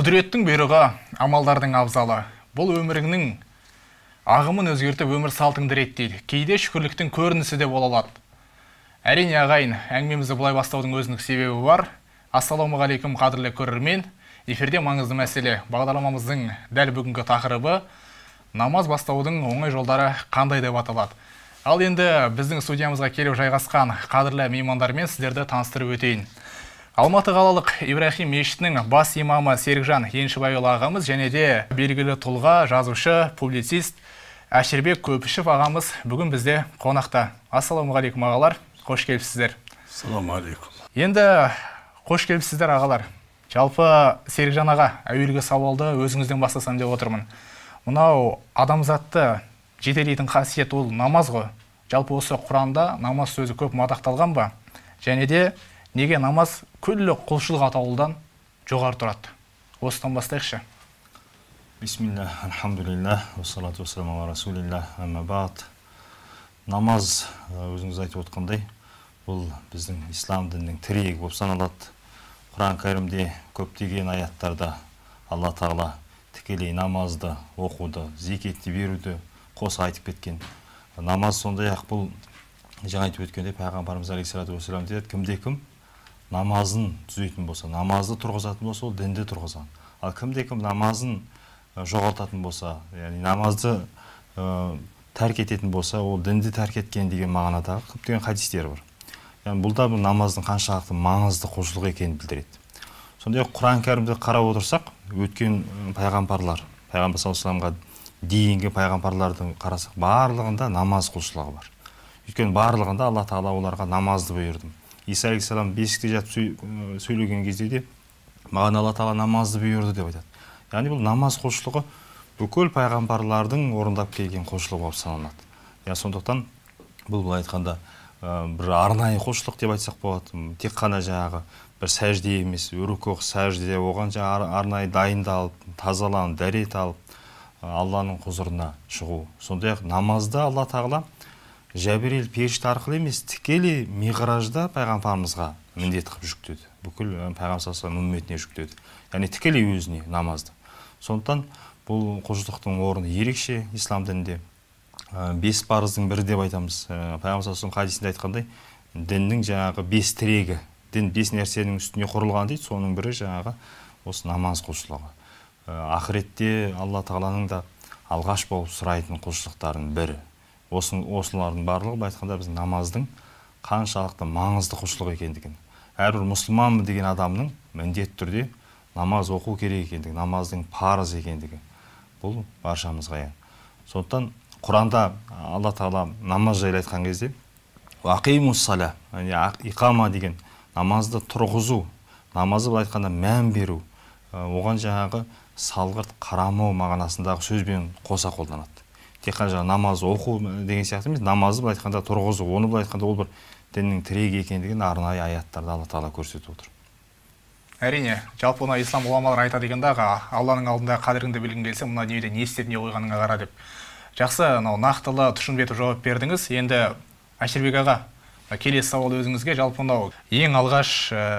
Құдіреттің бұйрығы, амалдардың абзалы. Бұл өміріңнің ағымын өзгертіп өмір салтыңды реттейді. Кейде шүкірліктің көрінісі де бола алады. Әрине ағайын, әңгімемізді бұлай бастаудың өзіндік себебі бар. Ассалаумағалейкум қадірлі көрермен. Эфирде маңызды мәселе. Бағдарламамыздың дәл бүгінгі тақырыбы намаз бастаудың оңай жолдары қандай деп аталады. Ал енді біздің студиямызға келіп жайғасқан қадірлі меймандармен сіздерді таныстырып өтейін. Алматы қалалық Ибрахим мешітінің бас имамы Серікжан Еншібайұлы ағамыз және де белгілі тұлға, жазушы, публицист Әшірбек Көпішев ағамыз бүгін бізде қонақта. Ассалаумағалейкум ағалар, қош келіпсіздер. Ассаламағалейкум. Енді қош келіпсіздер ағалар. Жалпы Серікжан аға, әуелгі сауалды өзіңізден бастасам деп отырмын. Мынау адамзатты жетелейтін қасиет ол намаз ғой. Жалпы осы Құранда намаз сөзі көп мадақталған ба? Және де неге намаз күллі құлшылық атаулыдан жоғары тұрады? Осыдан бастайықшы. Бисмилля, алхамдулилля, уассалату вассаламу ала расулилля, амма баъд. Намаз, өзіңіз айтып отқандай, бұл біздің ислам дінінің тірегі болып саналады. Құран кәрімде көптеген аяттарда Алла Тағала тікелей намазды оқуды, зекетті беруді қоса айтып кеткен. Намаз сондай-ақ бұл жаңа айтып өткенде пайғамбарымыз алейхиссалату вассалам деді, кімде-кім намазын түзейтін болса, намазды тұрғызатын болса, ол дінді тұрғызған. Ал кімде-кім намазын жоғалтатын болса, яғни намазды тәрк ететін болса, ол дінді тәрк еткен деген мағынадағы көптеген хадистер бар. Яғни бұл да намаздың қаншалықты маңызды құлшылық екенін білдіреді. Сондай-ақ Құран кәрімді қарап отырсақ, өткен пайғамбарлар, пайғамбар саллаллаху алейхи вассаламға дейінгі пайғамбарлардың қарасақ, барлығында намаз құлшылығы бар. Өйткені барлығында Алла Тағала оларға намазды бұйырды. Иса алейхиссалам бесікте жатып сөйлеген кезде де маған Алла Тағала намазды бұйырды деп айтады. Яғни бұл намаз құлшылығы бүкіл пайғамбарлардың орындап келген құлшылығы болып саналады. Сондықтан бұл былай айтқанда бір арнайы құлшылық деп айтсақ болады. Тек қана жаңағы бір сәжде емес, рүку сәжде, оған жаңағы арнайы дайындалып, тазаланып, дәрет алып, Алланың құзырына шығу. Сондай-ақ намазда Алла Тағала Жәбірел періште арқылы емес, тікелей миғражда пайғамбарымызға міндет қылып жүктеді. Бүкіл пайғамбар саллаллаху алейхи вассалам үмметіне жүктеді. Яғни тікелей өзіне намазды. Сондықтан бұл құлшылықтың орны ерекше ислам дінінде. Бес парыздың бірі деп айтамыз. Пайғамбар саллаллаху алейхи вассалам хадисінде айтқандай, діннің жаңағы бес тірегі, дін бес нәрсенің үстіне құрылған дейді. Соның бірі жаңағы осы намаз құлшылығы. Ақыретте Алла Тағаланың да алғаш болып сұрайтын құлшылықтардың бірі. Осылардың барлығы айтқанда біз намаздың қаншалықты маңызды құлшылық екендігін, әрбір мұсылман деген адамның міндетті түрде намаз оқу керек екендігі, намаздың парыз екендігі бұл баршамызға аян. Сондықтан Құранда Алла Тағала намаз жайлы айтқан кезде уақимуссала, иқама деген намазды тұрғызу, намазы былай айтқанда мән беру, оған жаңағы салғырт қарамау мағынасындағы сөзбен қоса қолданады. Тек қана намаз оқу деген сияқты емес, намазды былай айтқанда тұрғызу, оны былай айтқанда ол бір діннің тірегі екендігін арнайы аяттарда Алла Тағала көрсетіп отыр. Әрине, жалпы мына ислам ғұламалары айтады екен дағы, Алланың алдында қадіріңді білгің келсе, мына дүниеде не істеп не қойғаныңа қара деп. Жақсы, нақтылы тұшынып етіп жауап бердіңіз. Енді Әшірбек аға, келесі сауал өзіңізге. Жалпы мынау ең алғаш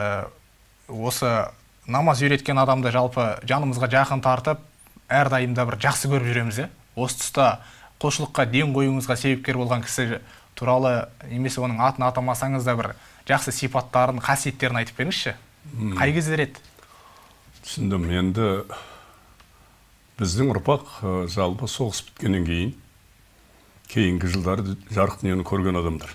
осы намаз үйреткен адамды жалпы жанымызға жақын тартып, әрдайым да бір жақсы көріп жүреміз. Осы тұста құлшылыққа ден қоюыңызға себепкер болған кісі туралы немесе оның атын атамасаңыз да бір жақсы сипаттарын, қасиеттерін айтып беріңізші. Қай кездер еді? Түсіндім. Енді біздің ұрпақ жалпы соғыс біткеннен кейін, кейінгі жылдары жарық дүниені көрген адамдар.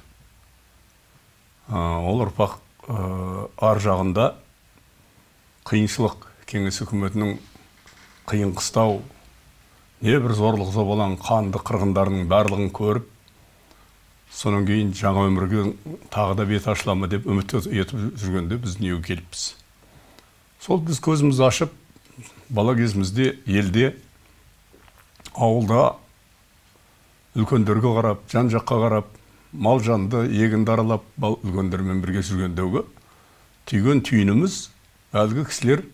Ол ұрпақ ар жағында қиыншылық, кеңес үкіметінің қиын қыстау, не бір зорлық зобалаң қанды қырғындарының барлығын көріп, сонан кейін жаңа өмірге тағы да бет ашыла деп үміт етіп жүргенде біз дүниеге келіппіз. Сол біз көзімізді ашып, бала кезімізде елде, ауылда үлкендерге қарап, жан жаққа қарап, мал жанды егінді аралап, үлкендермен бірге жүргендегі түйген түйініміз әлгі кісілер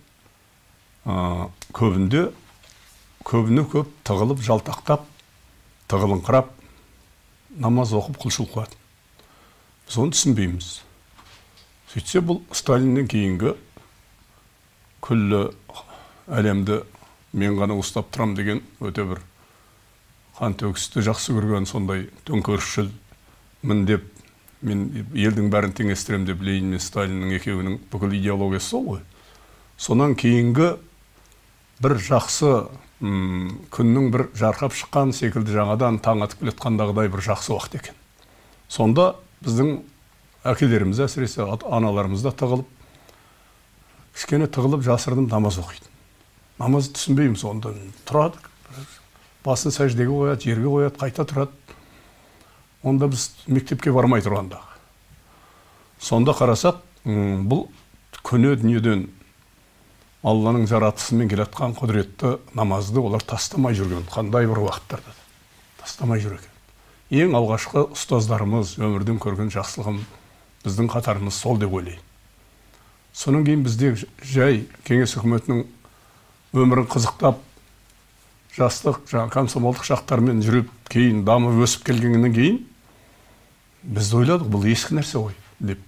көбіне көп тығылып, жалтақтап, тығылыңқырап, намаз оқып құлшылық қылады. Біз оны түсінбейміз. Сөйтсе бұл Сталиннен кейінгі күллі әлемді мен ғана ұстап тұрам деген өте бір қан төгісті жақсы көрген сондай төңкерісшіл деп мен елдің бәрін теңестірем деп Ленин мен Сталиннің екеуінің бүкіл идеологиясы сол ғой. Сонан кейінгі бір жақсы күннің бір жарқап шыққан секілді жаңадан таң атып келе жатқандағыдай бір жақсы уақыт екен. Сонда біздің әкелеріміз, әсіресе аналарымыз да кішкене тығылып жасырынып намаз оқиды. Намаз түсінбейміз, онда тұрады, басын сәждеге қояды, жерге қояды, қайта тұрады. Онда біз мектепке бармай тұрғанда. Сонда қарасақ, бұл көне дүниеден Алланың жаратысымен келатқан құдіретті намазды олар тастамай жүрген, қандай бір уақыттарда тастамай жүр екен. Ең алғашқы ұстаздарымыз, өмірден көрген жақсылығым біздің қатарымыз сол деп ойлаймын. Соның кейін бізде жай кеңес үкіметінің өмірін қызықтап, жастық, комсомолдық шақтармен жүріп, кейін дамып өсіп келгеннен кейін біз ойладық, бұл ескі нәрсе ғой деп.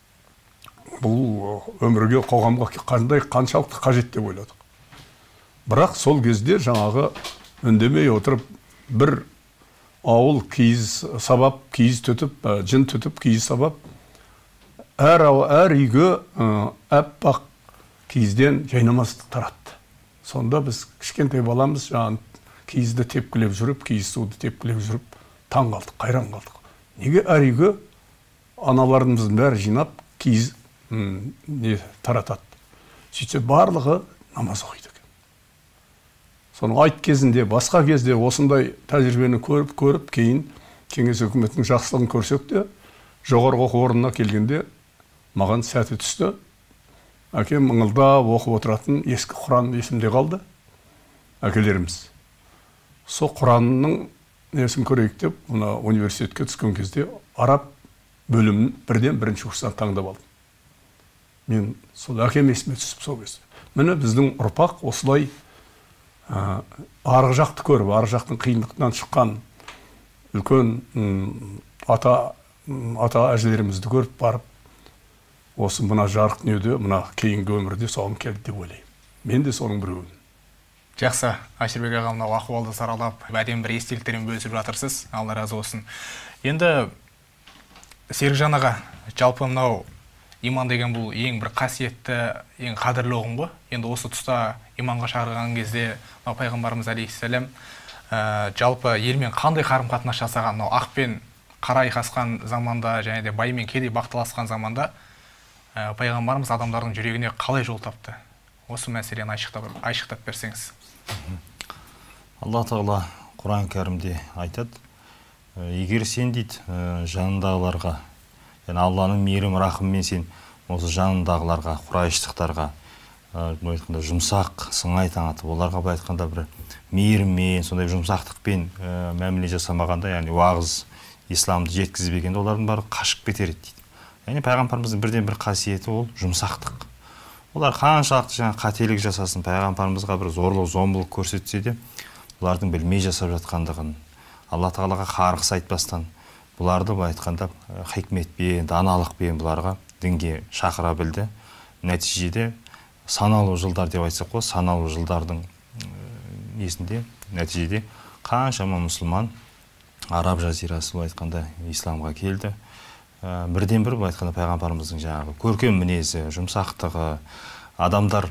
Бұл өмірге, қоғамға қаншалықты қажет деп ойладық. Бірақ сол кезде жаңағы үндемей отырып, бір ауыл киіз сабап, киіз төтіп, жын төтіп, киіз сабап, әр үйге әппақ киізден жайнамаз таратты. Сонда біз кішкентай баламыз киізді тепкілеп жүріп, киіз суды тепкілеп жүріп, таң қалдық, қайран қалдық. Неге әр үйге аналарымыздың бәрі жинап, киіз таратады. Сөйтсе барлығы намаз оқиды екен. Соның айт кезінде, басқа кезде осындай тәжірибені көріп, кейін кеңес үкіметінің жақсылығын көрсек те, жоғарғы оқу орнына келгенде маған сәті түсті. Әкем ыңылдап оқып отыратын ескі Құран есімде қалды. Әкелеріміз. Сол Құранның несін көрейік деп, мына университетке түскен кезде араб бөлімін бірінші курстан таңдап алдым. Мен сол әкем есіме түсіп сол кезде. Міне біздің ұрпақ осылай арғы жақты көріп, арғы жақтың қиындықтан шыққан үлкен ата әжелерімізді көріп барып, осы мына жарық дүниеде, мына кейінгі өмірде соғым келді деп ойлаймын. Мен де соның біреуін. Жақсы, Айшырбек аға, мынау ахуалды саралап, әдемі бір естеліктермен бөлісіп жатырсыз. Алла разы болсын. Енді Серікжан аға, жалпы мынау иман деген бұл ең бір қасиетті, ең қадірлі ұғым ғой. Енді осы тұста иманға шақырған кезде пайғамбарымыз алейхиссалам жалпы елмен қандай қарым-қатынас жасаған, ақ пен қара айқасқан заманда, және де бай мен кедей бақталасқан заманда пайғамбарымыз адамдардың жүрегіне қалай жол тапты? Осы мәселені айшықтап берсеңіз. Алла Тағала Құран кәрімде айтады, егер сен дейді жанындағыларға, яғни Алланың мейірім рахымымен сен осы жанындағыларға, құрайыштықтарға жұмсақ сыңай танытып, оларға былай айтқанда бір мейіріммен, сондай жұмсақтықпен мәміле жасамағанда, яғни уағыз исламды жеткізбегенде олардың бәрі қашып кетер еді дейді. Яғни пайғамбарымыздың бірден бір қасиеті ол жұмсақтық. Олар қаншалықты қателік жасасын, пайғамбарымызға бір зорлық, зомбылық көрсетсе де, олардың білмей жасап жатқандығын, Алла Тағалаға қарғыс айтпастан, бұларды былай айтқанда хикметпен, даналықпен бұларға дінге шақыра білді. Нәтижеде санаулы жылдар деп айтсақ қой, санаулы жылдардың нәтижеде қаншама мұсылман араб жазирасы былай айтқанда исламға келді. Бірден бір былай айтқанда пайғамбарымыздың жаңағы көркем мінезі, жұмсақтығы, адамдар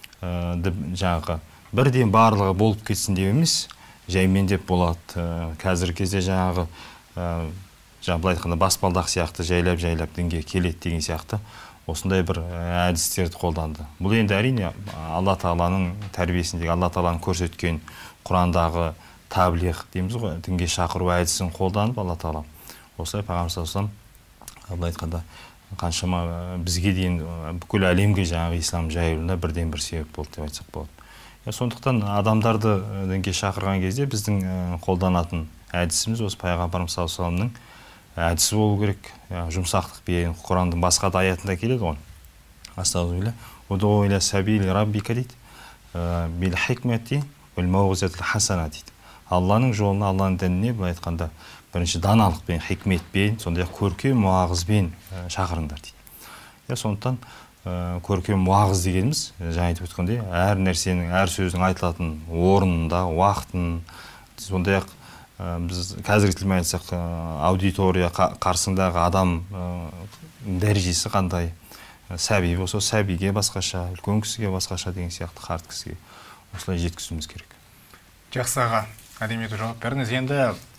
жаңағы бірден барлығы болып кетсін деп емес, жаймен деп болады. Қазіргі кезде жаңағы былай айтқанда баспалдақ сияқты жайлап дінге келеді деген сияқты осындай бір әдістерді қолданды. Бұл енді әрине Алла Тағаланың тәрбиесіндегі, Алла Тағаланың көрсеткен Құрандағы таблиғ дейміз ғой, дінге шақыру әдісін қолданып Алла Тағала осылай пайғамбар саллаллаху алейхи былай айтқанда қаншама бізге дейін бүкіл әлемге жаңағы ислам жайылуына бірден бір себеп болды деп айтсақ болады. Сондықтан адамдарды дінге шақырған кезде біздің қолданатын әдісіміз осы пайғамбарымыз саллаллаху алейхи вассаламның әдісі болу керек. Жұмсақтықпен, Құрандың басқа да аятында келеді ғой. Астағфирулла, удъу иля сабили раббика дейді. Бил хикмати вал мауғизатил хасана дейді. Алланың жолына, Алланың дініне былай айтқанда бірінші даналықпен, хикметпен, сондай көркем уағызбен шақырыңдар дейді. Сондықтан көркем уағыз дегеніміз, жаңа айтып өткендей, әр нәрсенің, әр сөздің айтылатын орнында, уақытын, сондай-ақ біз қазіргі тілмен айтсақ, аудитория қарсыңдағы адам дәрежесі қандай, сәби болса, сәбиге басқаша, үлкен кісіге басқаша деген сияқты қарт кісіге осылай жеткізуіміз керек. Жақсы аға, әдемі жауап бердіңіз. Енді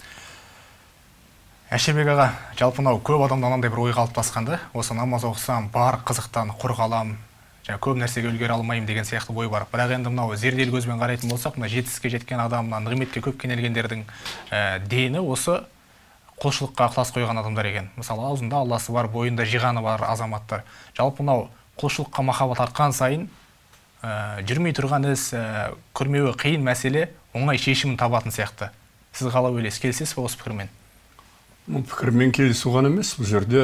Әшірбек аға, жалпы көп адамда анандай бір ой қалыптасқанды, осы намаз оқысам, бар қызықтан құр қалам, көп нәрсеге үлгере алмаймын деген сияқты ой бар. Бірақ енді зерделі көзбен қарайтын болсақ, жетістікке жеткен адам, нығметке көп кенелгендердің дені осы құлшылыққа ықылас қойған адамдар екен. Мысалы, аузында Алласы бар, бойында жиғаны бар азаматтар. Жалпы құлшылыққа махаббат артқан сайын жүрмей тұрған іс, көрмеуі қиын мәселе оңай шешімін табатын сияқты. Сіз қалай ойлайсыз, келісесіз бе осы пікірмен? Бұл пікірмен келісу ғана емес, бұл жерде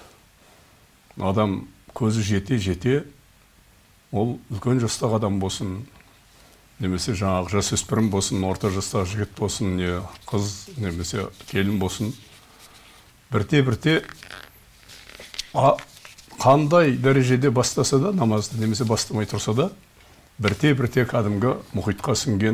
адам көзі жете, ол үлкен жастағы адам болсын, немесе жаңағы жасөспірім болсын, орта жастағы жігіт болсын, не қыз, немесе келін болсын, бірте қандай дәрежеде бастаса да намазды, немесе бастамай тұрса да, бірте кәдімгі мұхитқа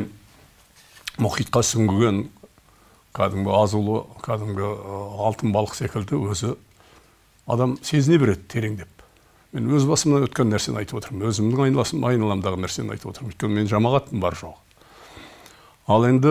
сүңгіген кәдімгі азулы, кәдімгі алтын балық секілді өзі адам сезіне береді тереңдеп. Мен өз басымнан өткен нәрсені айтып отырмын, өзімнің айналамдағы нәрсені айтып отырмын. Өйткені мен жамағаттың бар жоқ. Ал енді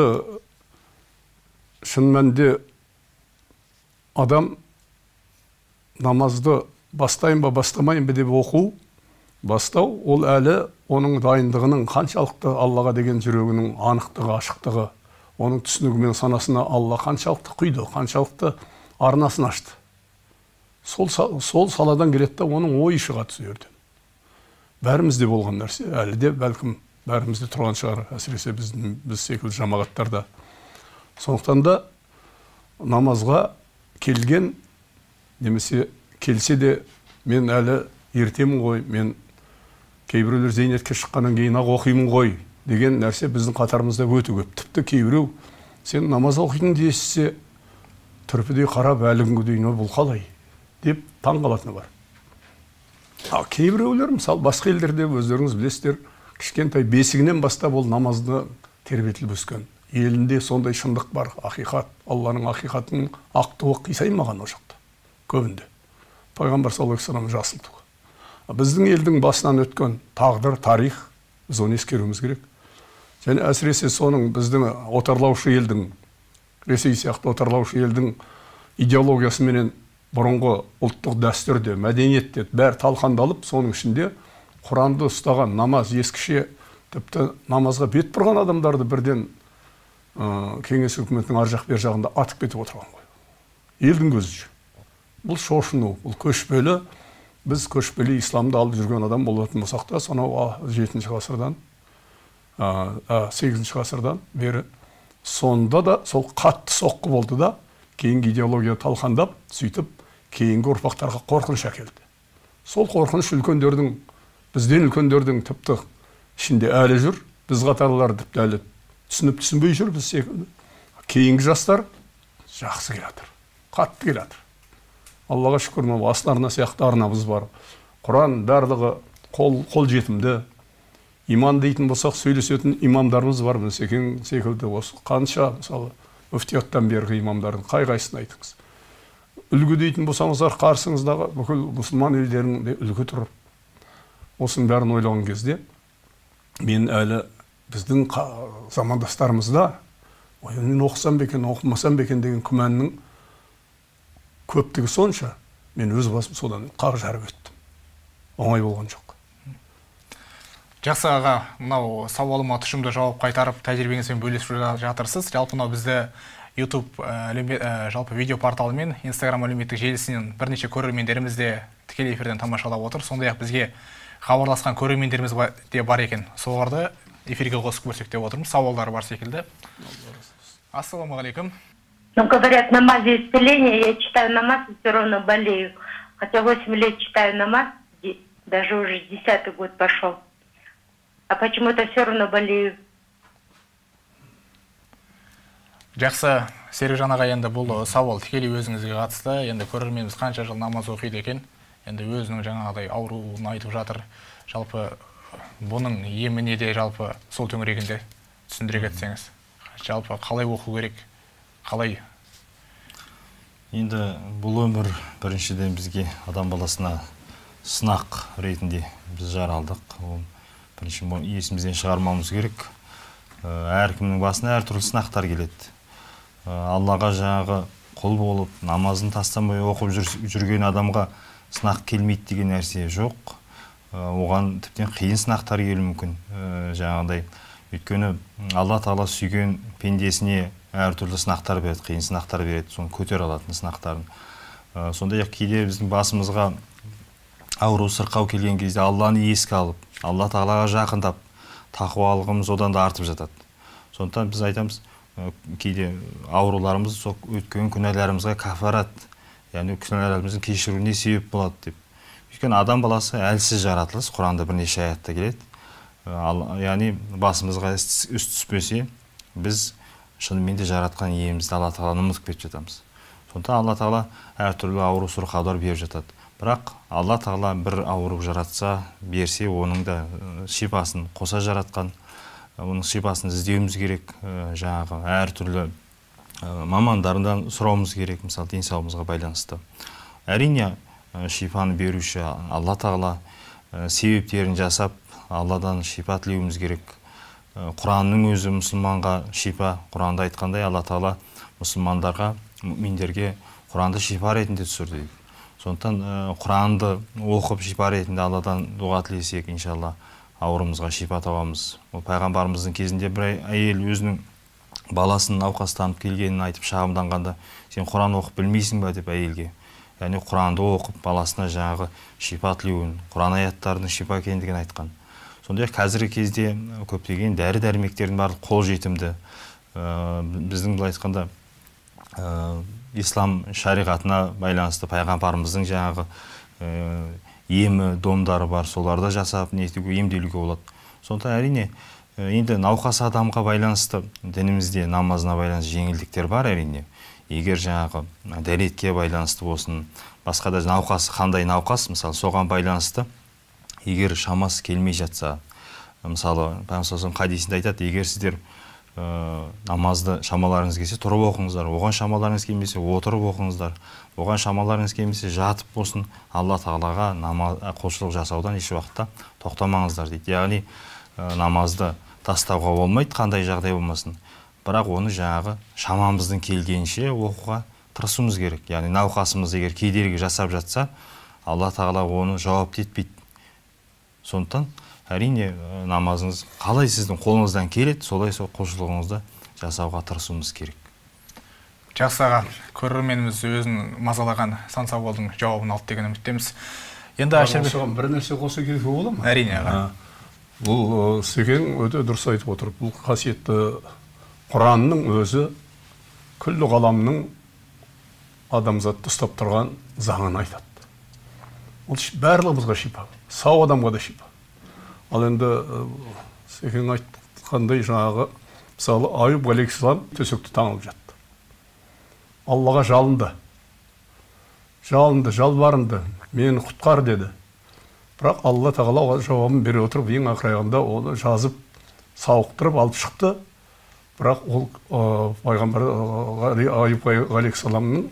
шын мәнінде адам намазды бастайын ба, бастамайын ба деп бастау, ол әлі оның дайындығының қаншалықты Аллаға деген жүрегінің анықтығы, ашықтығы, оның түсінігі мен санасына Алла қаншалықты құйды, қаншалықты арнасын ашты. Сол саладан келеді да оның ойы шығады сөздерден. Бәрімізде болған нәрсе, әлі де бәлкім бәрімізде тұрған шығар, әсіресе біз секілді жамағаттарда. Сондықтан да намазға келген, немесе келсе де мен әлі ертемін ғой, мен кейбіреулер зейнетке шыққаннан кейін ақ оқимын ғой деген нәрсе біздің қатарымызда өте көп. Тіпті кейбіреу сен намаз оқитын десе түрпідей қарап әлі күнге дейін бұл қалай деп таң қалатыны бар. Ал кейбіреулер, мысалы басқа елдерде өздеріңіз білесіздер, кішкентай бесігінен бастап ол намазды тербетіліп өскен. Елінде сондай шындық бар, ақиқат, Алланың ақиқатының ақтығы қисаймаған о жақта, көбінде. Пайғамбар саллаллаху алейхи вассалам жасыл туғы. Біздің елдің басынан өткен тағдыр, тарих, біз оны ескеруіміз керек. Және әсіресе соның біздің отарлаушы елдің, Ресей сияқты отарлаушы елдің идеологиясы менен бұрынғы ұлттық дәстүрде, мәдениетте бәрі талқандалып, соның ішінде Құранды ұстаған, намаз ескіше, тіпті намазға бет бұрған адамдарды бірден кеңес үкіметінің ар жақ бер жағында атып кетіп отырған ғой. Елдің көзінше. Бұл шошыну, бұл көшпелі, біз көшпелі исламды алып жүрген адам болатын болсақ та, сонау 7-ші ғасырдан, 8-ші ғасырдан бері сонда да сол қатты соққы болды да, кейінгі идеология талқандап, сөйтіп, кейінгі ұрпақтарға қорқыныш әкелді. Сол қорқыныш үлкендердің, бізден үлкендердің тіпті ішінде әлі жүр, біз қатарлар тіпті әлі түсінбей жүр, біз секілді. Кейінгі жастар жақсы келатыр, қатты келатыр. Аллаға шүкір, астарына сияқты арнамыз бар. Құран барлығы қол жетімді. Иман дейтін болсақ, сөйлесетін имамдарымыз бар, секең секілді. Осы қанша, мысалы, мүфтияттан бергі имамдардың қай-қайсысын айтыңыз. Үлгі дейтін болсаңыздар, қарсыңыздағы бүкіл мұсылман елдерінде үлгі тұрып. Осының бәрін ойлаған кезде, мен әлі біздің замандастарымызда, мен оқысам бекен, оқымасам бекен деген күмәннің көптігі сонша, мен өз басым содан қақ жарып өттім. Оңай болған жоқ. Жақсы аға, мынау сауалыма тұшымды жауап қайтарып, тәжірибеңізбен бөлісіп жатырсыз. Жалпы бізді YouTube жалпы видео порталы мен Instagram әлеуметтік желісінен бірнеше көрермендеріміз де тікелей эфирден тамашалап отыр. Сондай-ақ бізге хабарласқан көрермендеріміз де бар екен. Соларды эфирге қосып көрсек деп отырмыз. Сауалдары бар секілді. Ассаламағалейкум. Ну, говорят, намазе исцеления, я читаю намаз и все равно болею. Хотя 8 лет читаю намаз, даже уже 10-й год пошел. А почему-то все равно болею. Жақсы, Серікжан аға, енді бұл сауал тікелей өзіңізге қатысты. Енді көрерменіміз қанша жыл намаз оқиды екен. енді өзінің жаңағыдай ауруын айтып жатыр. Жалпы бұның еміне де жалпы сол төңірегінде түсіндіре кетсеңіз. Жалпы қалай оқу керек, қалай? Енді бұл өмір біріншіден бізге адам баласына сынақ ретінде біз жаралдық. Ол бірінші есімізден шығармауымыз керек. Әркімнің басына әртүрлі сынақтар келеді. Аллаға жаңағы құл болып, намазын тастамай оқып жүрген адамға сынақ келмейді деген нәрсе жоқ. Оған тіптен қиын сынақтар келуі мүмкін. Жаңағыдай, өйткені Алла Тағала сүйген пендесіне әртүрлі сынақтар береді, қиын сынақтар береді, соны көтер алатын сынақтарын. Сондай-ақ кейде біздің басымызға ауру сырқау келген кезде Алланы еске алып, Алла Тағалаға жақындап, тақуалығымыз одан да артып жатады. Сондықтан біз айтамыз, кейде ауруларымыз сол өткен күнәларымызға кафарат, яғни күнәларымыздың кешіруіне себеп болады деп. Өйткені адам баласы әлсіз жаратылыс, Құранда бірнеше аятта келеді. Яғни басымызға іс түспесе, біз шынымен де жаратқан иемізді Алла Тағаланы ұмытып кетіп жатамыз. Сондықтан Алла Тағала әртүрлі ауру сырқаулар беріп жатады. Бірақ Алла Тағала бір ауру жаратса, берсе, оның да шипасын қоса жаратқан, оның шипасын іздеуіміз керек, жаңағы әртүрлі мамандардан сұрауымыз керек, мысалы денсаулығымызға байланысты. Әрине, шипаны беруші Алла Тағала, себептерін жасап, Алладан шипа тілеуіміз керек. Құранның өзі мұсылманға шипа. Құранда айтқандай, Алла Тағала мұсылмандарға, мүминдерге Құранды шипа ретінде түсірді. Сондықтан Құранды оқып шипа ретінде Алладан дуға тілесек, иншалла, ауырымызға шипа табамыз. Ол пайғамбарымыздың кезінде бір әйел өзінің баласының науқастанып келгенін айтып шағымданғанда, сен Құран оқып білмейсің ба деп әйелге. Яғни Құранды оқып баласына жаңағы шипа тілеуін, Құран аяттарының шипа екендігін айтқан. Сондай қазіргі кезде көптеген дәрі-дәрмектердің барлығы қолжетімді. Біздің былай айтқанда ислам шариғатына байланысты пайғамбарымыздың жаңағы емі, домдары бар, соларды жасап емделуге болады. Сондықтан әрине енді науқас адамға байланысты дінімізде намазына байланысты жеңілдіктер бар әрине. Егер жаңағы дәретке байланысты болсын, басқа да науқасы қандай науқас, мысалы соған байланысты егер шамасы келмей жатса, мысалы Пайғамбар хадисінде айтады, егер сіздер намазды шамаларыңыз келсе тұрып оқыңыздар, оған шамаларыңыз келмесе отырып оқыңыздар, оған шамаларыңыз келмесе жатып болсын, Алла Тағалаға құлшылық жасаудан еш уақытта тоқтамаңыздар дейді. Яғни намазды тастауға болмайды, қандай жағдай болмасын, бірақ оны жаңағы шамамыздың келгенше оқуға тырысуымыз керек. Яғни науқасымыз егер кедергі жасап жатса, Алла Тағала оны жауапты етпейді. Сондықтан әрине намазыңыз қалай сіздің қолыңыздан келеді, солай сол құлшылығыңызды жасауға тырысуымыз керек. Жақсы аға, көрерменіміз өзін мазалаған сан сауалдың жауабын алды деген үміттеміз. Енді Әшірбек, бір нәрсе қоса келуге бола ма? Әрине аға. Бұл Секең өте дұрыс айтып отыр. Бұл қасиетті Құранның өзі күллі ғаламның адамзатты ұстап тұрған заңын айтады. Ол барлығымызға шипа, сау адамға да шипа. Ал енді Секең айтқандай жаңағы, мысалы Айуб алейхиссалам төсекті таңылып жатты. Аллаға жалынды, жалбарынды, мені құтқар деді. Бірақ Алла Тағала жауабын бере отырып, ең ақырағында оны жазып, сауықтырып алып шықты. Бірақ ол пайғамбар Айуб алейхиссаламның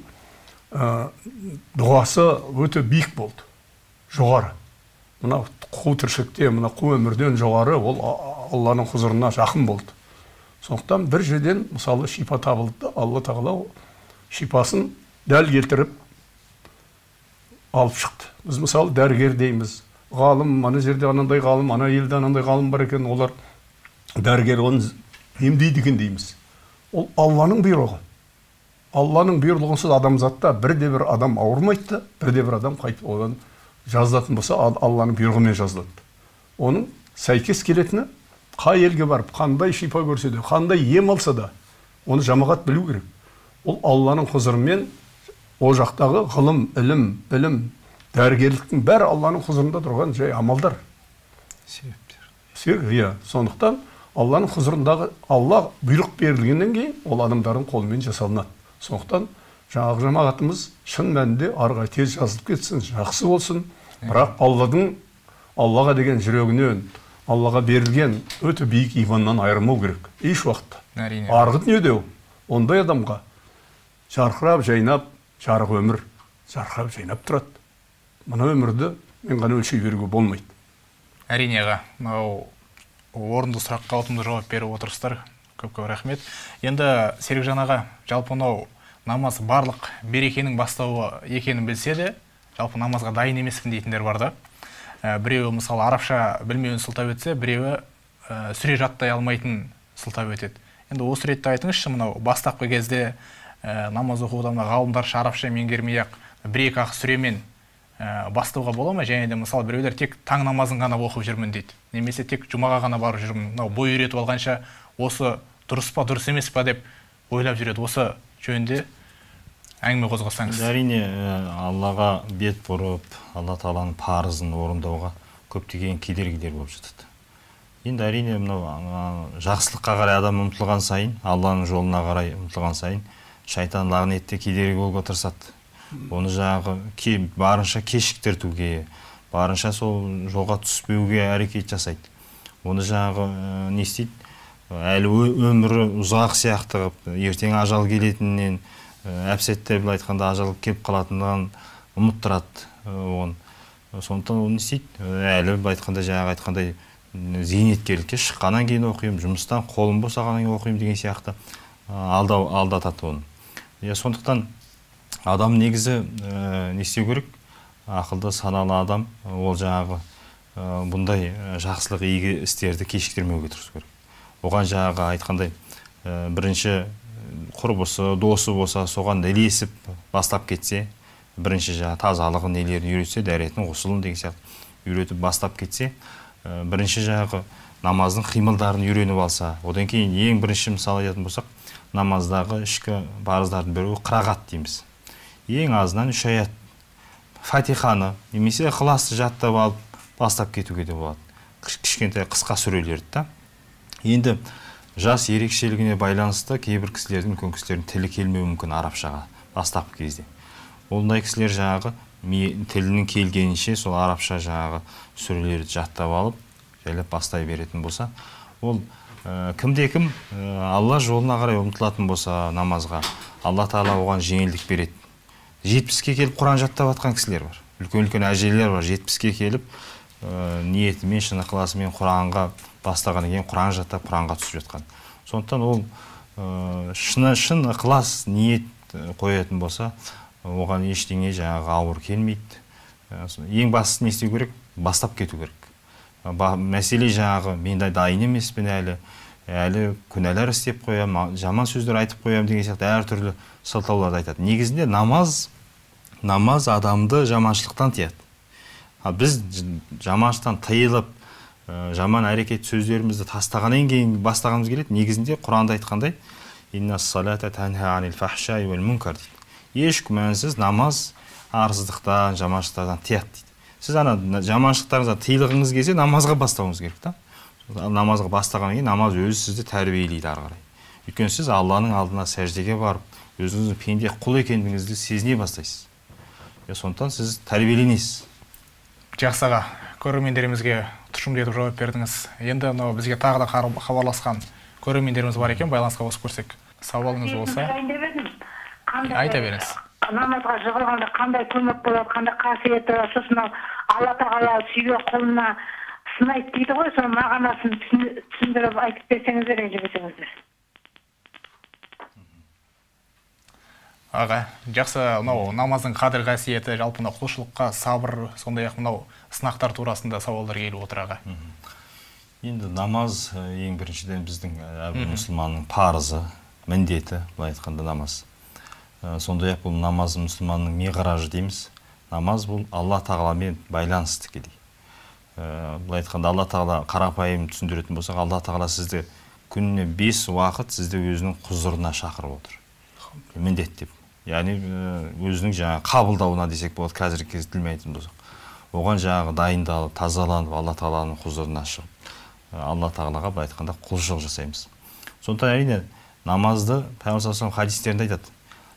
дұғасы өте биік болды, жоғары. Мына қу тіршілікте, мына қу өмірден жоғары, ол Алланың құзырына жақын болды. Сондықтан бір жерден мысалы шипа табылды, Алла Тағала шипасын дәл келтіріп алып шықты. Біз мысалы дәрігер дейміз, ғалым, ана жерде анандай ғалым, ана елде анандай ғалым бар екен, олар дәрігер оны емдейді екен дейміз. Ол Алланың бұйрығы. Алланың бұйрығынсыз адамзатта бірде-бір адам ауырмайды, бірде-бір адам қайтып одан жазылатын болса, Алланың бұйрығымен жазылады. Оның сәйкес келетіні қай елге барып, қандай шипа көрсе де, қандай ем алса да, оны жамағат білу керек. Ол Алланың құзырымен ол жақтағы ғылым, білім, дәрігерліктің бәрі Алланың құзырында тұрған жай амалдар. Себептер. Сондықтан Алланың құзырындағы Алла бұйрық берілгеннен кейін ол адамдардың қолымен жасалынады. Сондықтан жаңағы жамағатымыз шын мәнінде арға тез жазылып кетсін, жақсы болсын. Бірақ Аллаға деген жүрегінен, Аллаға берілген өте биік иманнан айырмау керек. Еш уақытта. Арғы дүниеде ондай адамға жарқырап, жайнап, жарық өмір жарқырап, жайнап тұрады. Мына өмірді мен ғана өлшей беруге болмайды. Әрине аға, орынды сұраққа ұтымды жауап беріп отырсыздар. Көп-көп рахмет. Енді Серікжан аға, жалпы намаз барлық берекенің бастауы екенін білсе де, жалпы намазға дайын емеспін дейтіндер бар да. Біреуі мысалы арабша білмеуін сылтап өтсе, біреуі сүре жаттай алмайтын сылтап өтеді. Енді осы ретте айтыңызшы, мынау бастапқы кезде намаз оқуда ғалымдарша арабша меңгермей-ақ бір-екі ақ сүремен бастауға бола ма? Және де мысалы біреулер тек таң намазын ғана оқып жүрмін дейді. Немесе тек жұмаға ғана барып жүрмін. Мынау бой үйретіп алғанша осы дұрыс па, дұрыс емес па деп ойлап жүреді. Осы жөнінде әңгіме қозғасаңыз. Әрине, Аллаға бет бұрып, Алла Тағаланың парызын орындауға көптеген кедергілер болып жатады. Енді әрине, жақсылыққа қарай адам ұмтылған сайын, Алланың жолына қарай ұмтылған сайын, шайтан лағнетте кедергі болуға тырысады. Оны барынша кешіктіртуге, барынша сол жолға түспеуге әрекет жасайды. Оны не істейді? Әлі өмірі ұзақ сияқты, ертең ажал келетінен, әпсетте бұл айтқанда ажал келіп қалатынынан ұмыттырады оған. Сондықтан оны істейді. Әлі айтқанда айтқандай зейнеткерлікке шыққаннан кейін оқимын, жұмыстан қолым босағаннан кейін оқимын деген сияқты алдатады оны. Сондықтан адам негізі не істеу керек? Ақылды, саналы адам ол бұндай жақсылық игі істерді кешіктірмеуге тырысу керек. Оған айтқандай бірінші құрбысы, досы болса, соған ілесіп бастап кетсе, бірінші тазалығын нелерін үйретсе, дәретін, ғұсылын деген сияқты үйретіп бастап кетсе, бірінші намаздың қимылдарын үйреніп алса, одан кейін ең бірінші мысалы айтатын болсақ, намаздағы ішкі парыздардың бірі қырағат дейміз. Ең азынан 3 аят Фатиханы немесе Ихласты жаттап алып бастап кетуге де болады. Кішкентай қысқа сүрелерді. Енді жас ерекшелігіне байланысты кейбір кісілердің тілі келмеуі мүмкін арабшаға бастапқы кезде. Ондай кісілер тілінің келгенінше сол арабша сүрелерді жаттап алып, жайлап бастай беретін болса, ол кімде-кім Алла жолына қарай ұмтылатын болса намазға, Алла Тағала оған жеңілдік береді. 70-ке келіп Құран жаттап атқан кісілер бар. Үлкен-үлкен әжелер бар, 70-ке келіп ниетімен, шын ықыласымен Құранға бастағаннан кейін Құран жаттап, Құранға түсіп жатқан. Сондықтан ол шын ықылас ниет қоятын болса, оған ештеңе ауыр келмейді. Ең бастысы не істеу керек? Бастап кету керек. Мәселе мен дайын емеспін әлі күнәлар істеп қоям, жаман сөздер айтып қоям деген сияқты әртүрлі сылтауларды айтады. Негізінде намаз адамды жаманшылықтан тыяды. Біз жаманшылықтан тыйылып, жаман әрекет сөздерімізді тастағаннан кейін бастағанымыз келеді. Негізінде Құранда айтқандай, «Инна-ссалата танха анил фахшаи вал мункар» дейді. Еш күмәнсіз намаз арсыздықтан, жаманшылықтардан тыяды дейді. Сіз жаманшылықтарыңыздан тыйылғыңыз келсе, намазға бастауыңыз керек та. Намазға бастағаннан кейін намаз өзі сізді тәрбиелейді ары қарай. Өйткені сіз Алланың алдына сәждеге барып, өзіңіздің пенде құл екендігіңізді сезіне бастайсыз. Сондықтан сіз тәрбиеленесіз. Жақсы аға, көрермендерімізге тұшымды етіп жауап бердіңіз. Енді бізге тағы да хабарласқан көрермендеріміз бар екен, байланысқа қосып көрсек. Сауалыңыз болса, айта беріңіз. Намазға жығылғанда қандай көмек болады, қандай қасиеті, сосын Алла Тағала сүйген құлына сынайды дейді ғой, соның мағынасын түсіндіріп айтып берсеңіздер, ренжімесеңіздер. Аға, жақсы, намаздың қадір қасиеті, жалпы құлшылыққа сабыр, сондай-ақ сынақтар турасында сауалдар келіп отыр аға. Енді намаз ең біріншіден біздің әрбір мұсылманның парызы, міндеті, былай айтқанда намаз. Сондай-ақ бұл намаз мұсылманның миғражы дейміз. Намаз бұл Алла Тағаламен байланысты тікелей. Былай айтқанда Алла Тағала қарапайым түсіндіретін болсақ, Алла Тағала сізді күніне 5 уақыт сізді өзінің құзырына шақырып отыр. Міндет деп. Яғни өзінің қабылдауына десек болады, қазіргі кезде тілмен айтатын болсақ. Оған дайындалып, тазаланып, Алла Тағаланың құзырына шығып, Алла Тағалаға былай айтқанда құлшылық жасаймыз. Сондықтан әрине намазды Пайғамбар саллаллаху алейхи хадистерінде айтады.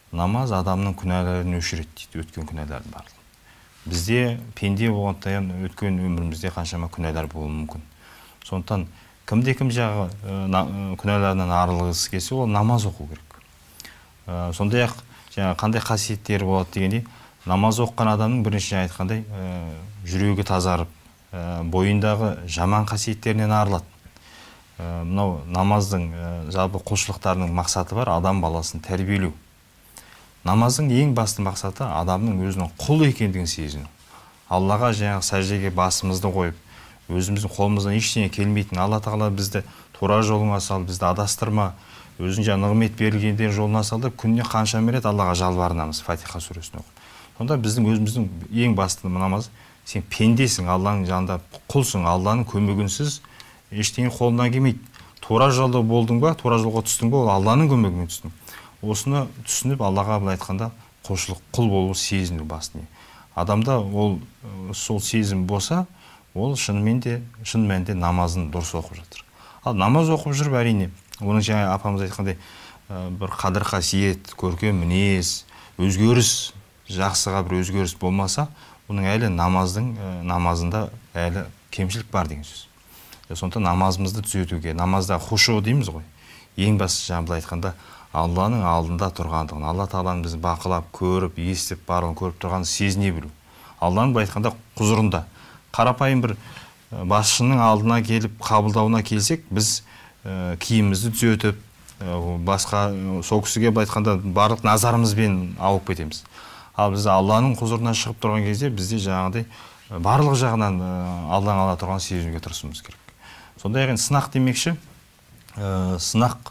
намаз адамның күнәларын өшіреді дейді, өткен күнәлардың барлығы. Бізде пенде болғандықтан өткен өмірімізде қаншама күнәлар болуы мүмкін. Сондықтан кім жағы күнәларынан арылғысы келсе, ол намаз оқу керек. Сондай-ақ қандай қасиеттері болады дегенде, намаз оқыған адамның бірінші айтқандай жүрегі тазарып, бойындағы жаман қасиеттерінен арылады. Мынау намаздың жалпы құлшылықтарының мақсаты бар, адам баласын тәрбиелеу. Намаздың ең басты мақсаты адамның өзінің құл екендігін сезіну. Аллаға сәждеге басымызды қойып, өзіміздің қолымыздан ештеңе келмейтін, Алла Тағала бізді тура жолыңа сал, бізді адастырма, өзің нығмет берілгендер жолына сал деп күніне қанша рет Аллаға жалбарынамыз Фатиха сүресін оқып. Сонда біздің өзіміздің ең басты намаз, сен пендесің, Алланың жанында құлсың, Алланың көмегінсіз ештеңе қолынан келмейді. Тура жолда болдың ба, тура жолға түстің ба, ол Алланың көмегімен түстің. Осыны түсініп, Аллаға былай айтқанда құлшылық, құл болу сезіну басты. Адамда сол сезім болса, ол шын мәнінде намазын дұрыс оқып жатыр. Ал намаз оқып жүріп, әрине, оның жаңа апамыз айтқандай бір қадір қасиет, көркем мінез, өзгеріс, жақсыға бір өзгеріс болмаса, оның әлі намазында әлі кемшілік бар деген сөз. Сондықтан намазымызды түзетуге, намазда хушу дейміз ғой. Ең басты жаңа айтқанда Алланың алдында тұрғандығын, Алла Тағаланың бізді бақылап, көріп, естіп, барлығын көріп тұрғанын сезіне білу. Алланың былай айтқанда құзырында. Қарапайым бір басшының алдына келіп қабылдауына келсек, біз киімімізді түзетіп, басқа сол кісіге былай айтқанда барлық назарымызбен ауып кетеміз. Ал біз Алланың құзырына шығып тұрған кезде бізде жаңағыдай барлық жағынан Алланың ала тұрған сезінуге тырысуымыз керек. Сондай сынақ демекші, сынақ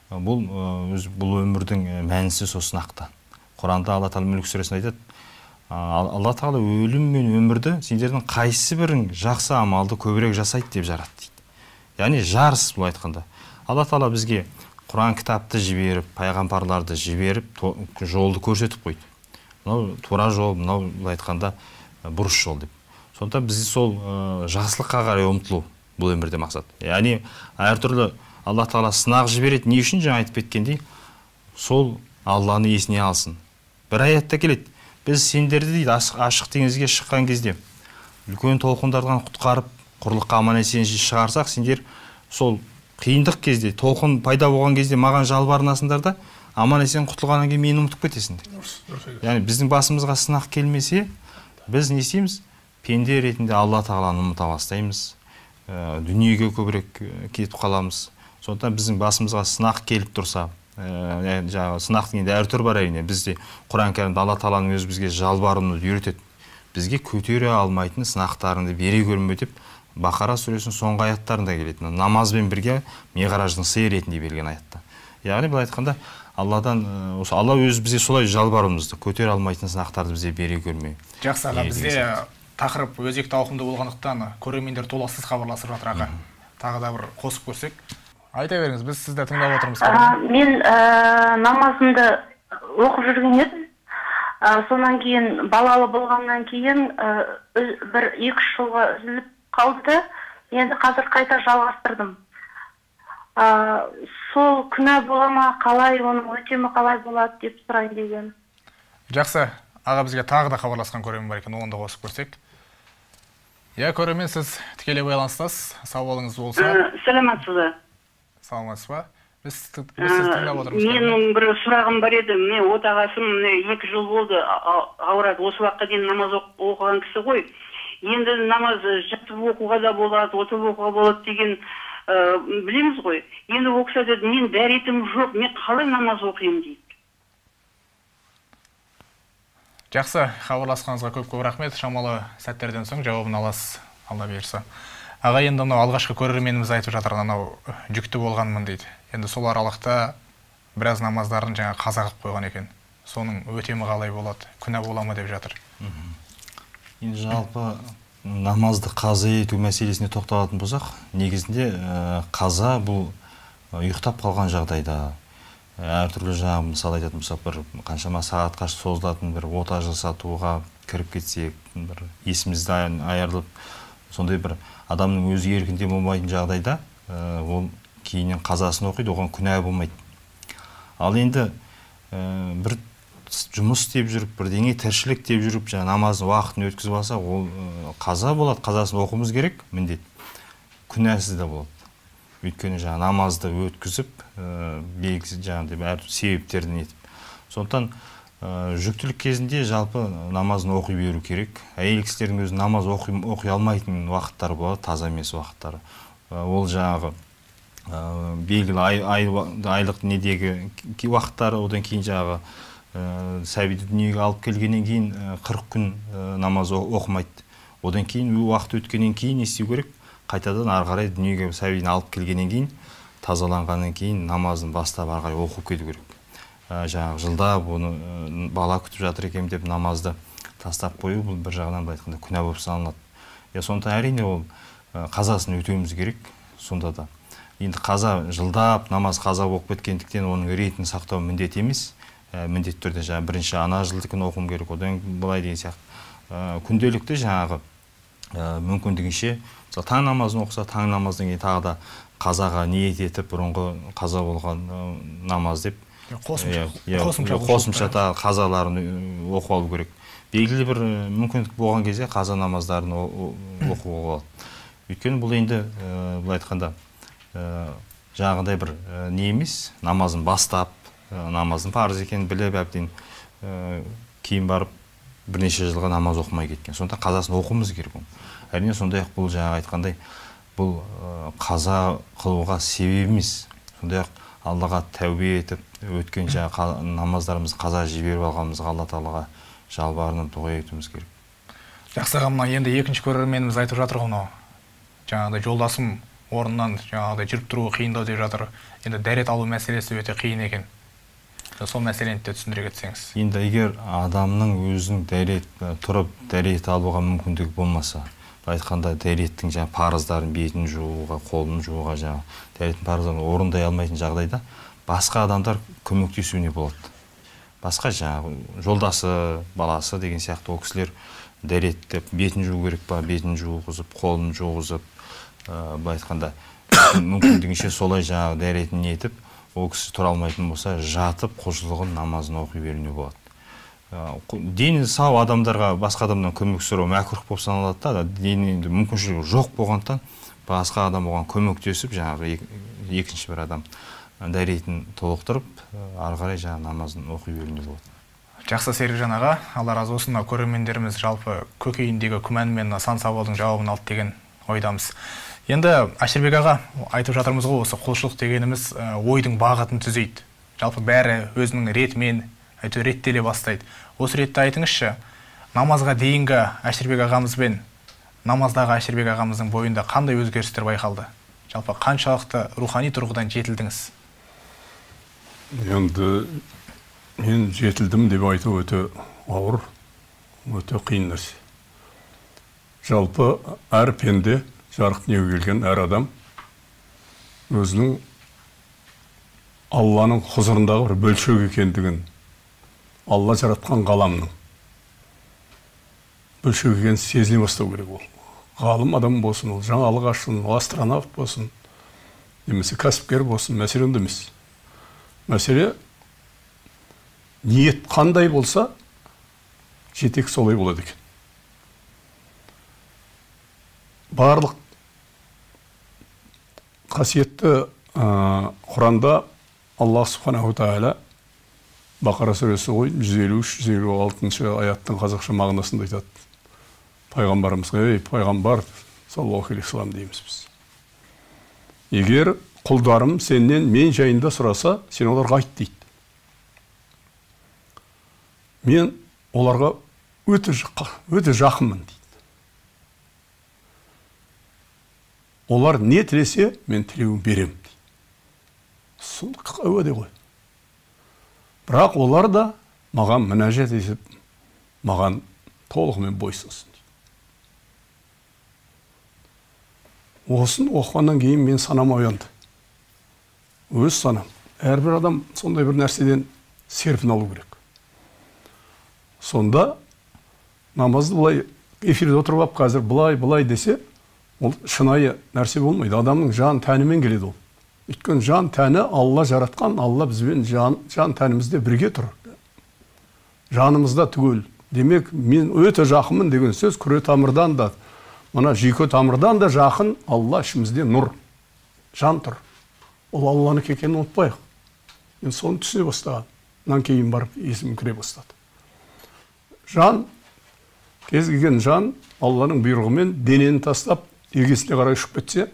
бұл өмірдің мәнісі сол сынақта. Құранда Алла Тағала Мүлк сүресінде айтады, Алла Тағала өлім мен өмірді сендердің қайсы бірің жақсы амалды көбірек жасайды деп жаратты дейді. Яғни жарыс бұл айтқанда. Алла Тағала бізге Құран кітапты жіберіп, пайғамбарларды жіберіп, жолды көрсетіп қойды. Мынау тура жол, мынау айтқанда бұрыс жол деп. Сондықтан біз сол жақсылыққа қарай ұмтылу бұл өмірде мақсат. Яғни әртүрлі Алла Тағала сынақ жібереді. Не үшін жаңа айтып кеткендей, сол Алланы есіне алсын. Бір аятта келеді. Біз сендерді дейді ашық теңізге шыққан кезде үлкен толқындардан құтқарып, құрлыққа аман есен шығарсақ, сендер сол қиындық кезде, толқын пайда болған кезде маған жалбарынасыңдар да, аман есен құтылғаннан кейін мені ұмытып кетесің. Яғни біздің басымызға сынақ келмесе, біз не істейміз? Пенде ретінде Алла Тағаланы ұмыта бастаймыз. Дүниеге көбірек кетіп қаламыз. Сондықтан біздің басымызға сынақ келіп тұрса, сынақтың енді әр түр бар әрине. Бізде Құран кәрімде Алла Тағаланың өзі бізге жалбарынуды үйретеді. Бізге көтере алмайтын сынақтарыңды бере көрме деп Бақара сүресінің соңғы аяттарында келеді. Намазбен бірге Миғраждың сый ретінде берген аятта. Яғни былай айтқанда Алладан Алла өзі бізге солай жалбарынуымызды, көтере алмайтын сынақтарды бізге бере көрме. Жақсы аға, бізде тақырып өзекті ауқымды болғандықтан көрермендер толассыз хабарласып жатыр аға. Тағы да бір қосып көрсек. Айта беріңіз, біз сізді тыңдап отырмыз. Мен намазымды оқып жүрген едім. Сонан кейін балалы болғаннан кейін бір 2 жылға үзіліп қалды. Енді қазір қайта жалғастырдым. Сол күнә бола ма, қалай, оның өтемі қалай болады деп сұрайын деген. Жақсы, аға, бізге тағы да хабарласқан көрермен бар екен, оны да қосып көрсек. Көрермен, сіз тікелей байланыстасыз, сауалыңыз болса. Сәлеметсіз. Саламатсыз ба? Біз сіз тыңдап отырмыз. Менің бір сұрағым бар еді. Мен отағасым 2 жыл болды ауырады. Осы уақытқа дейін намаз оқыған кісі ғой. Енді намаз жатып оқуға да болады, отырып оқуға болады деген білеміз ғой. Енді ол кісі деді, мен дәретім жоқ, мен қалай намаз оқимын дейді. Жақсы, хабарласқаныңызға көп рахмет. Шамалы сәттерден соң жауабын аласыз, Алла берсін. Аға, енді алғашқы көрерменіміз айтып жатыр, анау жүкті болғанмын дейді. Енді сол аралықта біраз намаздарын жаңа қаза қылып қойған екен. Соның өтемі қалай болады, күнә бола ма деп жатыр. Енді жалпы намазды қаза ету мәселесіне тоқталатын болсақ, негізінде қаза бұл ұйықтап қалған жағдайда, әртүрлі жаңа мысалы айтатын болсақ, бір қаншама сағатқа созылатын бір ота жасатуға кіріп кетсек, бір есімізді айырылып, сондай бір адамның өз еркінде болмайтын жағдайда ол кейіннен қазасын оқиды, оған күнә болмайды. Ал енді бір жұмыс істеп жүріп, бірдеңе тіршілік деп жүріп, жаңа намаздың уақытын өткізіп алса, ол қаза болады, қазасын оқуымыз керек, міндет. Күнәсіз де болады. Өйткені жаңа намазды өткізіп, белгісіз жаңағыдай әр себептерден етіп. Сондықтан жүктілік кезінде жалпы намазын оқи беру керек. Әйел кісілердің өзі намаз оқи алмайтын уақыттары болады, таза емес уақыттары. Ол жаңағы белгілі айлық недегі уақыттары, одан кейін жаңағы сәбиді дүниеге алып келгеннен кейін 40 күн намаз оқымайды. Одан кейін уақыт өткеннен кейін не істеу керек? Қайтадан ары қарай дүниеге сәбиін алып келгеннен кейін, тазаланғаннан кейін намазын бастап ары қарай оқып кету керек. Жаңағы жылдап оны бала күтіп жатыр екен деп намазды тастап қою, бұл бір жағынан айтқанда күнә болып саналады. Сондықтан әрине ол қазасын өтеуіміз керек, сонда да. Енді қаза жылдап намаз қаза болып кеткендіктен оның ретін сақтау міндет емес. Міндетті түрде жаңағы бірінші ана жылдыкін оқуым керек, одан былай деген сияқты. Күнделікті жаңағы мүмкіндігінше, мысалы таң намазын оқыса, таң намаздан кейін тағы да қазаға ниет етіп, бұрынғы қаза болған намаз деп қосымша қазаларын оқып алу керек. Белгілі бір мүмкіндік болған кезде қаза намаздарын оқуға болады. Өйткені бұл енді былай айтқанда жаңағыдай бір не емес, намазын бастап, намаздың парыз екенін біліп әбден кейін барып бірнеше жылға намаз оқымай кеткен. Сондықтан қазасын оқуымыз керек. Әрине сондай-ақ бұл жаңа айтқандай бұл қаза қылуға себеп емес. Сондай-ақ Аллаға тәубе етіп, өткен жаңа намаздарымыз қаза жіберіп алғанымызға Алла Тағалаға жалбарынып дұға етуіміз керек. Жақсы аға, мына енді екінші көрерменіміз айтып жатыр ғой, жаңағыдай жолдасым орнынан жаңағыдай жүріп тұруы қиындау деп жатыр. Енді дәрет алу мәселесі өте қиын екен. Сол мәселені де түсіндіре кетсеңіз. Енді егер адамның өзінің тұрып дәрет алуға мүмкіндігі болмаса, айтқанда дәреттің жаңа парыздарын бетін жууға, қолын жууға жаңа дәреттің парыздарын орындай алмайтын жағдайда басқа адамдар көмектесуіне болады. Басқа жаңа жолдасы, баласы деген сияқты ол кісілер дәреттеп бетін жуу керек па, бетін жуғызып, қолын жуғызып, айтқанда мүмкіндігінше солай жаңа дәретін етіп, ол кісі тұра алмайтын болса, жатып құлшылығын намазын оқи беруіне болады. Дені сау адамдарға басқа адамнан көмек сұрау мәкрух болып саналады да, дені мүмкіншілігі жоқ болғандықтан басқа адам оған көмектесіп, жаңағы екінші бір адам дәретін толықтырып, ары қарай жаңа намазын оқи беруіне болады. Жақсы Серікжан аға, Алла разы болсын, көрермендеріміз жалпы көкейіндегі күмән мен сан сауалдың жауабын алды деген ойдамыз. Енді Әшірбек аға, айтып жатырмыз ғой, осы құлшылық дегеніміз ойдың бағытын түзейді. Жалпы бәрі өзінің ретімен реттеле бастайды. Осы ретті айтыңызшы, намазға дейінгі Әшірбек ағамыз бен намаздағы Әшірбек ағамыздың бойында қандай өзгерістер байқалды? Жалпы қаншалықты рухани тұрғыдан жетілдіңіз? Енді мен жетілдім деп айту өте ауыр, өте қиын нәрсе. Жалпы әр пенде, жарық дүниеге келген әр адам өзінің Алланың құзырындағы бір бөлшек екендігін, Алла жаратқан ғаламның бөлшек екенін сезіне бастау керек. Ол ғалым адам болсын, ол жаңалық ашсын, ол астронавт болсын, немесе кәсіпкер болсын, мәселе онда емес. Мәселе ниет қандай болса, жетек солай болады екен. Барлық қасиетті Құранда Аллах Субханаху Тағала Бақара сүресі ғой 153-156 аяттың қазақша мағынасында айтады. Пайғамбарымызға, ей пайғамбар, саллаллаху алейхи вассалам дейміз біз. Егер құлдарым сенен мен жайында сұраса, сен оларға айт дейді. Мен оларға өте жақынмын дейді. Олар не тілесе, мен тілеуін берем дейді. Сол әуеде ғой. Бірақ олар да маған мінәжат етіп, маған толығымен бойсынсын дейді. Осын оқығаннан кейін мен санам оянды. Өз санам. Әрбір адам сондай бір нәрседен серпін алу керек. Сонда намазды бұлай эфирде отырып алып қазір бұлай десе, ол шынайы нәрсе болмайды. Адамның жан тәнімен келеді ол. Өйткені жан тәні Алла жаратқан, Алла бізбен жан тәнімізде бірге тұр. жанымызда түгел. Демек, мен өте жақынмын деген сөз күре тамырдан да, мына жүйке тамырдан да жақын Алла ішімізде нұр, жан тұр. Ол Алланы екенін ұмытпайық. Мен соны түсіне бастаған. Нан кейін барып есім кіре бастады. Жан, кез келген жан Алланың бұйрығымен денені тастап, егесіне қарай ұшып кетсе,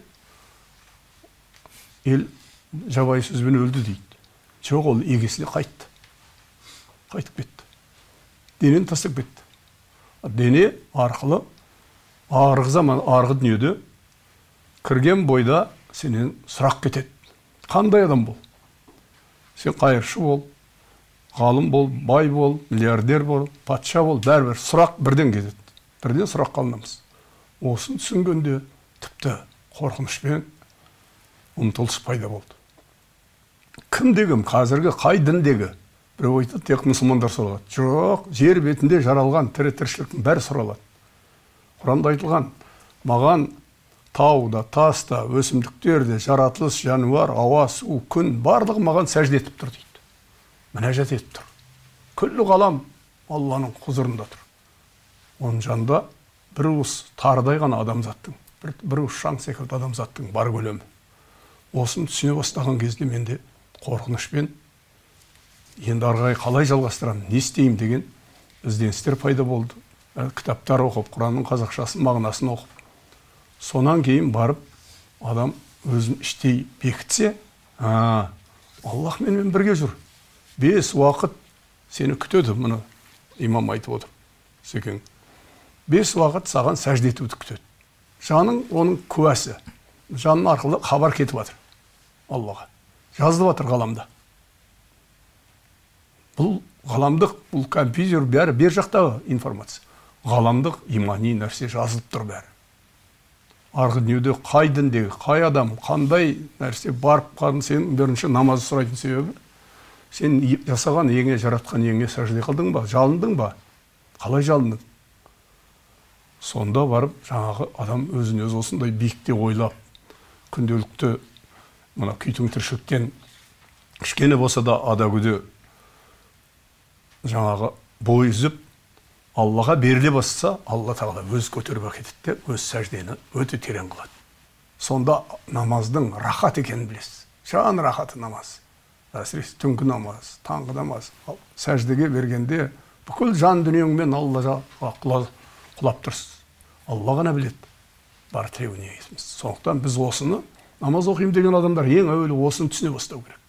ел жабайы сөзбен өлді дейді. Жоқ, ол егесіне қайтты. Қайтып кетті. Денені тастап кетті. Дене арқылы арғы дүниеде кірген бойда сенен сұрақ кетеді. Қандай адам бол? Сен қайыршы бол, ғалым бол, бай бол, миллиардер бол, патша бол, бәрібір сұрақ бірден кетеді. Бірден сұрақ қалынамыз. Осын түсінгенде тіпті қорқынышпен ұмтылыс пайда болды. Кімдегі, қазіргі қай діндегі? Біреу айтады, тек мұсылмандар сұралады. Жоқ, жер бетінде жаралған тірі тіршіліктің бәрі сұралады. Құранда айтылған, маған тауда, таста, өсімдіктерде, жаратылыс, жануар, ауа, су, күн барлығы маған сәжде етіп тұр дейді. Мінәжат етіп тұр. Күллі ғалам Алланың құзырында тұр. Оның жанында бір уыс тарыдай ғана адамзаттың, бір уыс шаң секілді адамзаттың бар көлемі. Осын түсіне бастаған кезде менде қорқынышпен енді арғай қалай жалғастырамын, не істеймін деген ізденістер пайда болды. Кітаптар оқып, Құранның қазақшасын, мағынасын оқып. Сонан кейін барып, адам өзін іштей бекітсе, Аллах менімен бірге жүр. 5 уақыт сені күтеді, мұны имам айтып отыр. Секен. 5 уақыт саған сәжде етуді күтеді. Жаның оның куәсі. Жаның арқылы хабар кетіп жатыр. Аллаға. Жазылып жатыр ғаламда. Бұл ғаламдық, бұл компьютер бәрі бер жақтағы информация. Ғаламдық имани нәрсе жазылып тұр бәрі. Арғы дүниеде қай діндегі, қай адам, қандай нәрсе барып қалын, сен бірінші намазы сұрайтын себебі. Сен жасаған еңе, жаратқан еңе сәжде қылдың ба, жалындың ба? Қалай жалындың? Сонда барып, жаңағы адам өзін өз осындай биікте ойлап, күнделікті мына күйтің тіршіліктен кішкене болса да адагүде жаңағы бой үзіп, Аллаға беріле басса, Алла тағала өз көтеріп әкетеді, өз сәждені өте терең қылады. Сонда намаздың рахат екенін білесіз. Жан рахаты намаз. Әсіресе түнгі намаз, таңғы намаз. Сәждеге бергенде бүкіл жан дүниеңмен Аллаға құлап тұрсыз. Алла ғана біледі. Бар тілеуіне есіміз. Сондықтан біз осыны, намаз оқимын деген адамдар ең әуелі осыны түсіне бастау керек.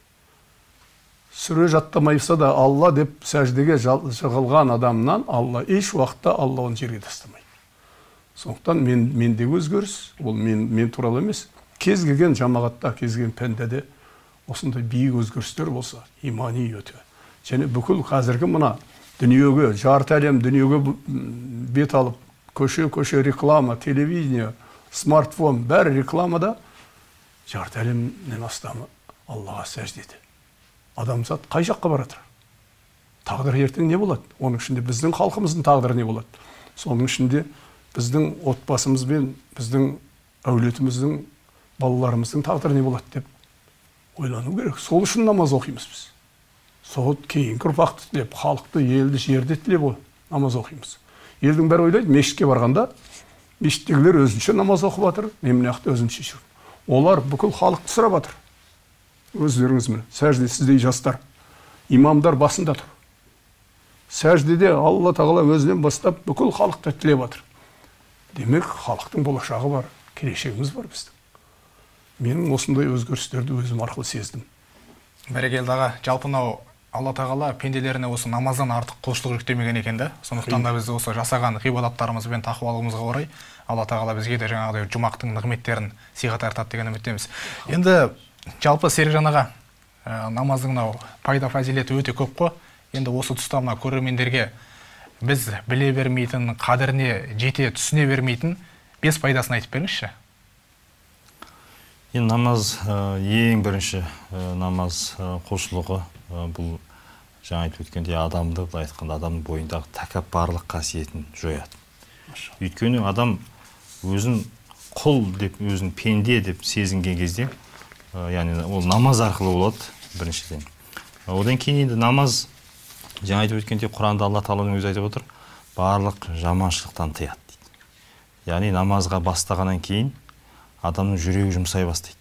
Сүре жаттамайса да Алла деп сәждеге жығылған адамнан Алла еш уақытта Алла оны жерге тастамайды. Сондықтан мендегі өзгеріс, ол мен туралы емес, кез келген жамағатта, кез келген пәндеде осындай биік өзгерістер болса, имани өте. Және бүкіл қазіргі мына дүниеге, жарты әлем дүниеге бет алып, көше реклама, телевидение, смартфон, бәрі рекламада жарты әлемнен астамы Аллаға сәждеді. Адамзат қай жаққа баратыр? Тағдыр ертең не болады? Оның ішінде біздің халқымыздың тағдыры не болады? Соның ішінде біздің отбасымызбен, біздің әулетіміздің, балаларымыздың тағдыры не болады деп ойлану керек. Сол үшін намаз оқимыз біз. Сол кейінгі ұрпақты тілеп, халықты, елді, жерді тілеп намаз оқимыз. Елдің бәрі ойлайды, мешітке барғанда, мешіттегілер өзінше намаз оқып жатыр, мемнияқты өзінше жүр. Олар бүкіл халықты сұрап жатыр. Өздеріңіз міне, сәжде сіздей жастар, имамдар басында тұр. Сәждеде Алла тағала өзінен бастап бүкіл халықты тілеп жатыр. Демек, халықтың болашағы бар, келешегіміз бар біздің. Менің осындай өзгерістерді өзім арқылы сездім. Бәрекелді аға, жалпынау Алла тағала пенделеріне осы намаздан артық құлшылық жүктемеген екен де. Сондықтан да біз осы жасаған ғибадаттарымыз бен тақуалығымызға орай Алла тағала бізге де жаңағыдай жұмақтың нығметтерін сыйға тартады деген үміттеміз. Енді жалпы Серікжан аға, намаздың пайда фазилеті өте көп қой. Енді осы тұста мына көрермендерге біз біле бермейтін, қадіріне жете түсіне бермейтін 5 пайдасын айтып беріңізші. Енді намаз ең бірінші намаз құлшылығы, бұл жаңа айтып өткендей адамды айтқанда адамның бойындағы тәкаппарлық қасиетін жояды. Өйткені адам өзін құл деп, өзін пенде деп сезінген кезде, яғни ол намаз арқылы болады біріншіден. Одан кейін енді намаз жаңа айтып өткендей Құранда Алла Тағаланың өзі айтып отыр, барлық жаманшылықтан тыяды дейді. Яғни намазға бастағаннан кейін адамның жүрегі жұмсай бастайды.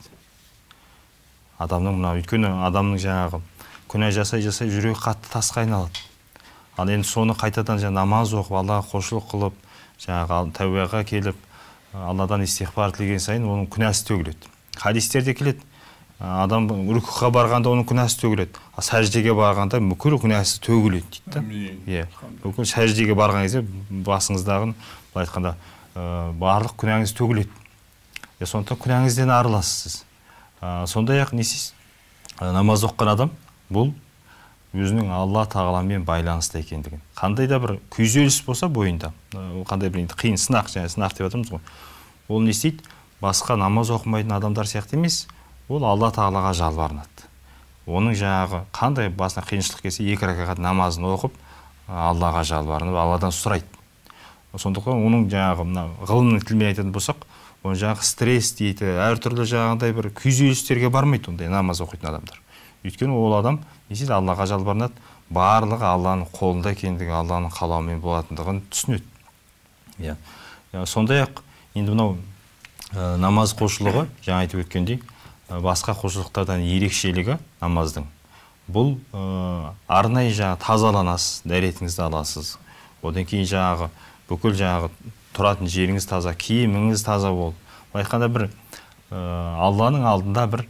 Өйткені адамның жаңағы күнә жасай жүрегі қатты тасқа айналады. Ал енді соны қайтадан намаз оқып, Аллаға құлшылық қылып, жаңағы тәубаға келіп, Алладан истиғфар тілеген сайын оның күнәсі төгіледі. Хадистерде келеді, адам рүкуға барғанда оның күнәсі төгіледі, сәждеге барғанда бүкіл күнәсі төгіледі дейді. Бүкіл сәждеге барған кезде басыңыздағын, былай айтқанда, барлық күнәңіз төгіледі. Сондықтан күнәңізден арыласыз. Сондай-ақ не істейсіз? Намаз оқыған адам бұл өзінің Алла Тағаламен байланысты екендігін. Қандай да бір күйзеліс болса бойында, қандай бір қиын сынақ деп жатырмыз ғой. Ол не істейді? Басқа намаз оқымайтын адамдар сияқты емес, ол Алла Тағалаға жалбарынады. Оның жаңағы қандай басына қиыншылық келсе, 2 ракағат намазын оқып, Аллаға жалбарынып, Алладан сұрайды. Сондықтан оның жаңағы ғылымның тілімен айтатын болсақ, оның жаңағы стресс дейді, әртүрлі жаңағыдай бір күйзелістерге бармайды ондай намаз оқитын адамдар. Өйткені ол адам не істейді? Аллаға жалбарынады, барлығы Алланың қолында екендігі, Алланың қалауымен болатындығын түсінеді. Сондай-ақ енді мынау намаз құлшылығы, жаңа айтып өткендей, басқа құлшылықтардан ерекшелігі намаздың. Бұл арнайы жаңағы тазаланасыз, дәретіңізді аласыз. Одан кейін жаңағы бүкіл жаңағы тұратын жеріңіз таза, киіміңіз таза бол. Айтқанда бір Алланың алдында бір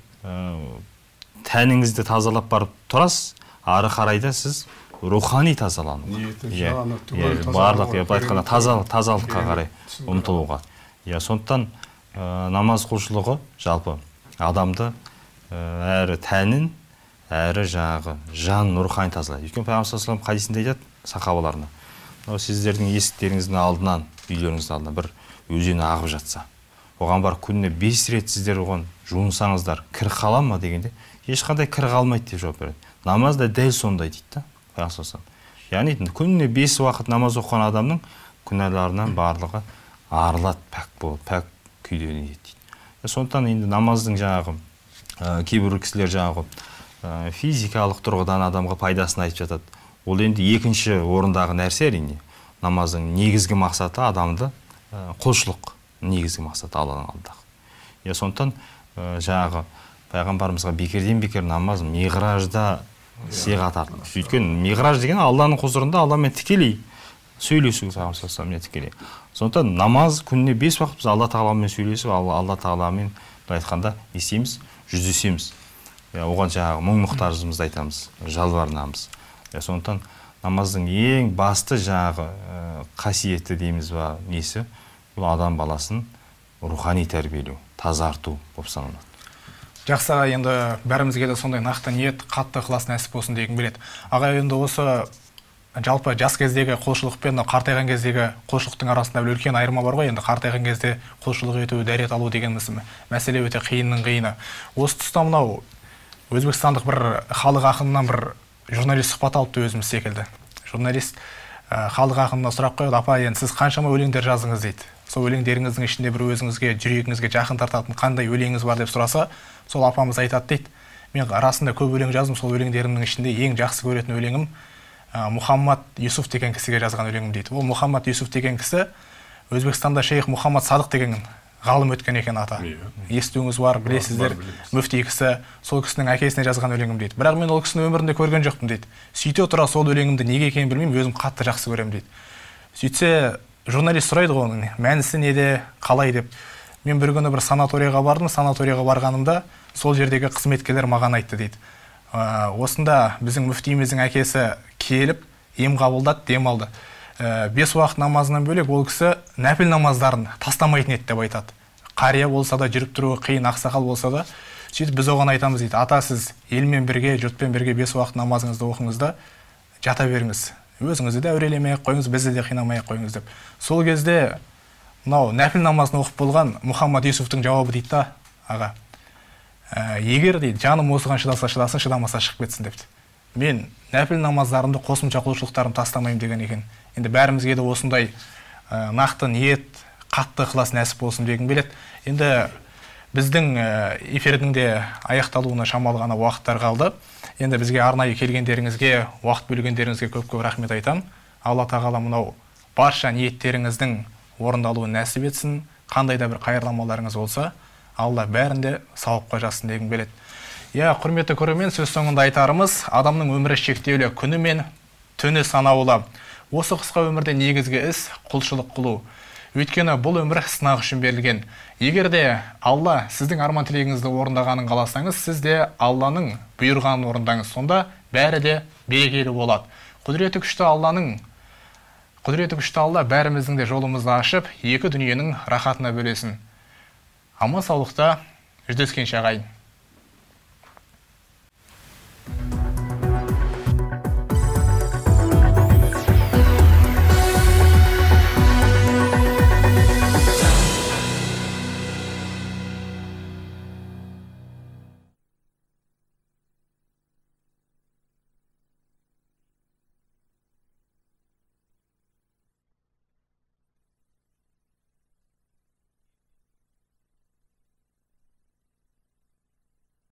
тәніңізді тазалап барып тұрасыз, ары қарайда сіз рухани тазалану. Барлық айтқанда тазалыққа қарай ұмтылуға. Сондықтан намаз құлшылығы жалпы адамды әрі тәнін, әрі жаңағы жан рухани тазалайды. Өйткені Пайғамбар саллаллаху алейхи хадисінде айтады сахабаларына, сіздердің есіктеріңіздің алдынан, үйлеріңіздің алдынан бір өзен ағып жатса, оған бар күніне 5 рет сіздер оған жуынсаңыздар, кір қала ма дегенде, ешқандай кір қалмайды деп жауап береді. Намаз да дәл сондай дейді. Яғни күніне 5 уақыт намаз оқыған адамның күнәларынан барлығы арылады, пәк болады, пәк күйде дейді. Сондықтан енді намаздың жаңағы кейбір кісілер жаңағы физикалық тұрғыдан адамға пайдасын айтып жатады. Ол енді екінші орындағы нәрсе әрине. Намаздың негізгі мақсаты адамды құлшылық, негізгі мақсаты Алланың алдындағы. Сондықтан жаңағы пайғамбарымызға бекерден-бекер намаз миғражда сыйға тартылды. Өйткені миғраж деген Алланың құзырында Алламен тікелей сөйлесу, тікелей. Сондықтан намаз күніне 5 уақыт біз Алла Тағаламен сөйлесіп, Алла Тағаламен айтқанда естейміз, жүздесеміз. Оған жаңағы мұң-мұқтажымызды айтамыз, жалбарынамыз. Сондықтан намаздың ең басты жаңағы қасиеті дейміз ба несі, бұл адам баласын рухани тәрбиелеу, тазарту болып саналады. Жақсы аға, енді бәрімізге де сондай нақты ниет, қатты ықылас нәсіп болсын деген келеді. Аға, енді осы жалпы жас кездегі құлшылық пен қартайған кездегі құлшылықтың арасында бір үлкен айырма бар ғой. Енді қартайған кезде құлшылық ету, дәрет алу деген мәселе өте қиынның қиыны. Осы тұста мынау өзбекстандық бір халық ақынынан бір журналист сұхбат алыпты өзіміз секілді. Журналист халық ақынына сұрақ қойды: апа, енді сіз қаншама өлеңдер жаздыңыз дейді. Сол өлеңдеріңіздің ішінде бір өзіңізге, жүрегіңізге жақын тартатын қандай өлеңіңіз бар деп сұраса, сол апамыз айтады дейді: мен арасында көп өлең жаздым, сол өлеңдерімнің ішінде ең жақсы көретін өлеңім Мұхаммад Юсуф деген кісіге жазған өлеңім дейді. Ол Мұхаммад Юсуф деген кісі Өзбекстанда шейх Мұхаммад Садық деген ғалым өткен екен ата. Естуіңіз бар, білесіздер, мүфти кісі, сол кісінің әкесіне жазған өлеңім дейді. Бірақ мен ол кісіні өмірінде көрген жоқпын дейді. Сөйте тұра сол өлеңімді неге екенін білмеймін, өзім қатты жақсы көремін дейді. Сөйтсе журналист сұрайды ғой оның мәнісі неде, қалай деп. Мен бір күні бір санаторияға бардым, санаторияға барғанымда сол жердегі қызметкерлер маған айтты дейді: осында біздің мүфтиіміздің әкесі келіп ем қабылдады, дем алды. 5 уақыт намазынан бөлек ол кісі нәпіл намаздарын тастамайтын еді деп айтады. Қария болса да, жүріп тұруы қиын ақсақал болса да, сөйтіп біз оған айтамыз дейді: ата, сіз елмен бірге, жұртпен бірге 5 уақыт намазыңызды оқыңыз да жата беріңіз. Өзіңізді де әурелемей қойыңыз, бізді де қинамай қойыңыз деп. Сол кезде мынау нәпіл намазын оқып болған Мұхаммад Юсуфтың жауабы дейді: та аға, егер дейді жаным осыған шыдаса шыдасын, шыдамаса шығып кетсін депті. Мен нәпіл намаздарымды, қосымша құлшылықтарымды тастамаймын деген екен. Енді бәрімізге де осындай нақты ниет, қатты ықылас нәсіп болсын дегім келеді. Енді біздің эфирдің де аяқталуына шамалы ғана уақыттар қалды. Енді бізге арнайы келгендеріңізге, уақыт бөлгендеріңізге көп-көп рахмет айтам. Алла тағала мынау барша ниеттеріңіздің орындалуын нәсіп етсін. Қандай да бір қайырламаларыңыз болса, Алла бәрінде сауапқа жазсын дегім келеді. Құрметті көрермен, сөз соңында айтарымыз, адамның өмірі шектеулі, күні мен түні санаулы. Осы қысқа өмірде негізгі іс құлшылық қылу. Өйткені бұл өмір сынақ үшін берілген. Егер де Алла сіздің арман тілегіңізді орындағанын қаласаңыз, сіз де Алланың бұйырғанын орындаңыз. Сонда бәрі де берекелі болады. Құдіреті күшті Алла бәріміздің де жолымызды ашып, екі дүниенің рахатына бөлесін. Аман саулықта жүздескенше ағайын.